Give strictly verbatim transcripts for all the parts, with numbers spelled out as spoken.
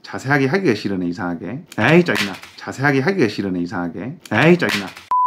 자세하게 하기가 싫으네 이상하게. 에이 짜증나. 자세하게 하기가 싫으네 이상하게. 에이 짜증나.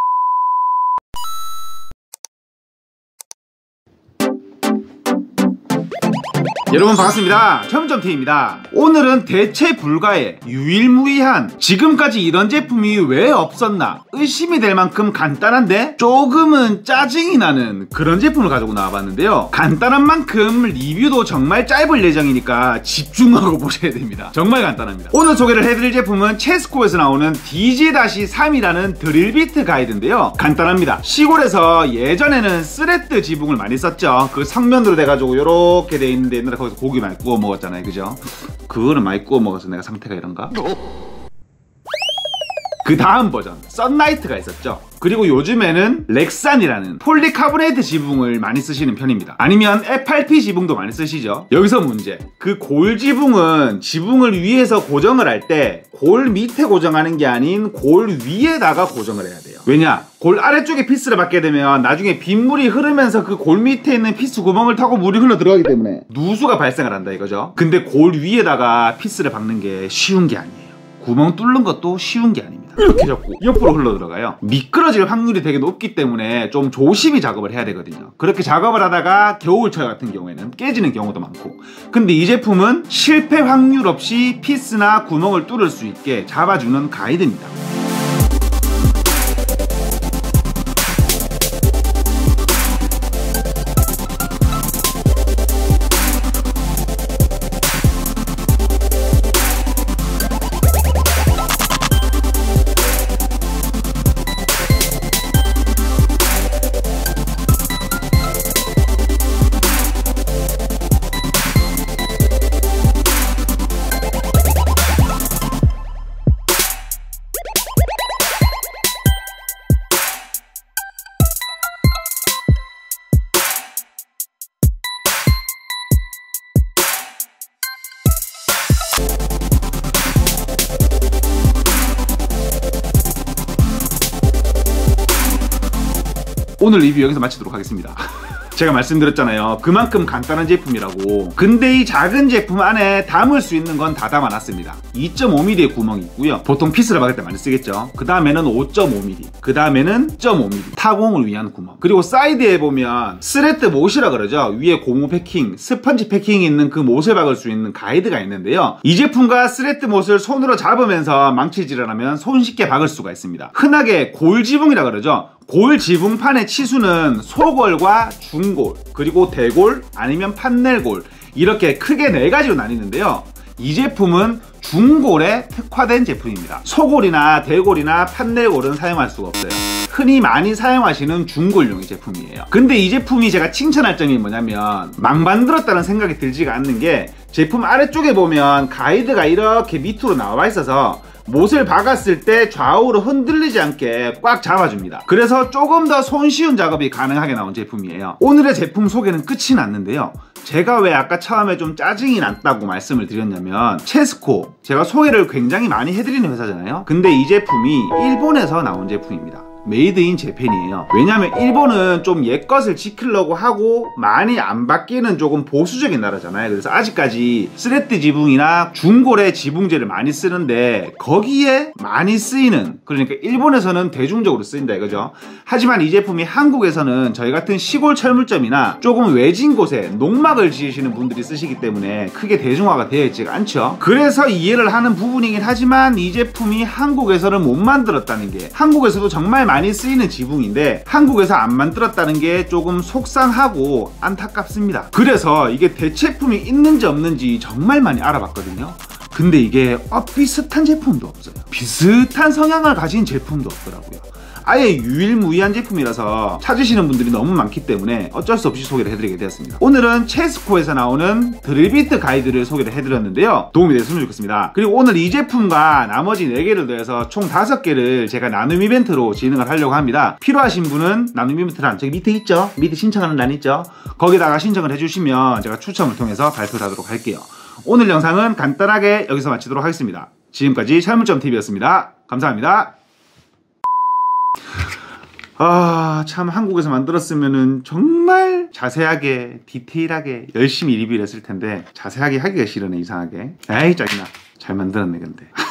여러분 반갑습니다. 철문점티비입니다. 오늘은 대체 불가의 유일무이한 지금까지 이런 제품이 왜 없었나 의심이 될 만큼 간단한데 조금은 짜증이 나는 그런 제품을 가지고 나와봤는데요. 간단한 만큼 리뷰도 정말 짧을 예정이니까 집중하고 보셔야 됩니다. 정말 간단합니다. 오늘 소개를 해드릴 제품은 체스코에서 나오는 디지 삼이라는 드릴비트 가이드인데요. 간단합니다. 시골에서 예전에는 스레드 지붕을 많이 썼죠. 그 성면으로 돼가지고 이렇게 돼 있는데 옛날에 거기서 고기 많이 구워 먹었잖아요, 그죠? 그거는 많이 구워 먹어서 내가 상태가 이런가? 그 다음 버전 썬라이트가 있었죠. 그리고 요즘에는 렉산이라는 폴리카보네이트 지붕을 많이 쓰시는 편입니다. 아니면 에프알피 지붕도 많이 쓰시죠. 여기서 문제, 그 골 지붕은 지붕을 위에서 고정을 할 때 골 밑에 고정하는 게 아닌 골 위에다가 고정을 해야 돼요. 왜냐? 골 아래쪽에 피스를 받게 되면 나중에 빗물이 흐르면서 그 골 밑에 있는 피스 구멍을 타고 물이 흘러 들어가기 때문에 누수가 발생을 한다 이거죠. 근데 골 위에다가 피스를 박는 게 쉬운 게 아니에요. 구멍 뚫는 것도 쉬운 게 아닙니다. 이렇게 잡고 옆으로 흘러 들어가요. 미끄러질 확률이 되게 높기 때문에 좀 조심히 작업을 해야 되거든요. 그렇게 작업을 하다가 겨울철 같은 경우에는 깨지는 경우도 많고, 근데 이 제품은 실패 확률 없이 피스나 구멍을 뚫을 수 있게 잡아주는 가이드입니다. 오늘 리뷰 여기서 마치도록 하겠습니다. 제가 말씀드렸잖아요. 그만큼 간단한 제품이라고. 근데 이 작은 제품 안에 담을 수 있는 건 다 담아놨습니다. 이 점 오 밀리미터의 구멍이 있고요. 보통 피스를 박을 때 많이 쓰겠죠. 그 다음에는 오 점 오 밀리미터, 그 다음에는 일 점 오 밀리미터 타공을 위한 구멍. 그리고 사이드에 보면 스레드 못이라 그러죠. 위에 고무 패킹, 스펀지 패킹이 있는 그 못을 박을 수 있는 가이드가 있는데요. 이 제품과 스레드 못을 손으로 잡으면서 망치질을 하면 손쉽게 박을 수가 있습니다. 흔하게 골지붕이라 그러죠. 골 지붕판의 치수는 소골과 중골, 그리고 대골, 아니면 판넬골, 이렇게 크게 네 가지로 나뉘는데요. 이 제품은 중골에 특화된 제품입니다. 소골이나 대골이나 판넬골은 사용할 수가 없어요. 흔히 많이 사용하시는 중골용의 제품이에요. 근데 이 제품이 제가 칭찬할 점이 뭐냐면 막 만들었다는 생각이 들지가 않는 게, 제품 아래쪽에 보면 가이드가 이렇게 밑으로 나와 있어서 못을 박았을 때 좌우로 흔들리지 않게 꽉 잡아줍니다. 그래서 조금 더 손쉬운 작업이 가능하게 나온 제품이에요. 오늘의 제품 소개는 끝이 났는데요. 제가 왜 아까 처음에 좀 짜증이 났다고 말씀을 드렸냐면, 체스코, 제가 소개를 굉장히 많이 해드리는 회사잖아요. 근데 이 제품이 일본에서 나온 제품입니다. 메이드 인 재팬이에요. 왜냐면 일본은 좀 옛것을 지키려고 하고 많이 안 바뀌는 조금 보수적인 나라잖아요. 그래서 아직까지 스레드 지붕이나 중골의 지붕재를 많이 쓰는데 거기에 많이 쓰이는, 그러니까 일본에서는 대중적으로 쓰인다 이거죠. 하지만 이 제품이 한국에서는 저희 같은 시골 철물점이나 조금 외진 곳에 농막을 지으시는 분들이 쓰시기 때문에 크게 대중화가 되어 있지가 않죠. 그래서 이해를 하는 부분이긴 하지만 이 제품이 한국에서는 못 만들었다는 게, 한국에서도 정말 많이 쓰이는 지붕인데 한국에서 안 만들었다는 게 조금 속상하고 안타깝습니다. 그래서 이게 대체품이 있는지 없는지 정말 많이 알아봤거든요. 근데 이게 어, 비슷한 제품도 없어요. 비슷한 성향을 가진 제품도 없더라고요. 아예 유일무이한 제품이라서 찾으시는 분들이 너무 많기 때문에 어쩔 수 없이 소개를 해드리게 되었습니다. 오늘은 체스코에서 나오는 드릴비트 가이드를 소개를 해드렸는데요. 도움이 됐으면 좋겠습니다. 그리고 오늘 이 제품과 나머지 네 개를 더해서 총 다섯 개를 제가 나눔 이벤트로 진행을 하려고 합니다. 필요하신 분은 나눔 이벤트란 저기 밑에 있죠? 밑에 신청하는 란 있죠? 거기다가 신청을 해주시면 제가 추첨을 통해서 발표를 하도록 할게요. 오늘 영상은 간단하게 여기서 마치도록 하겠습니다. 지금까지 철문점티비였습니다. 감사합니다. 아, 참 한국에서 만들었으면은 정말 자세하게 디테일하게 열심히 리뷰를 했을 텐데 자세하게 하기가 싫으네 이상하게. 에이 짜증나. 잘 만들었네 근데.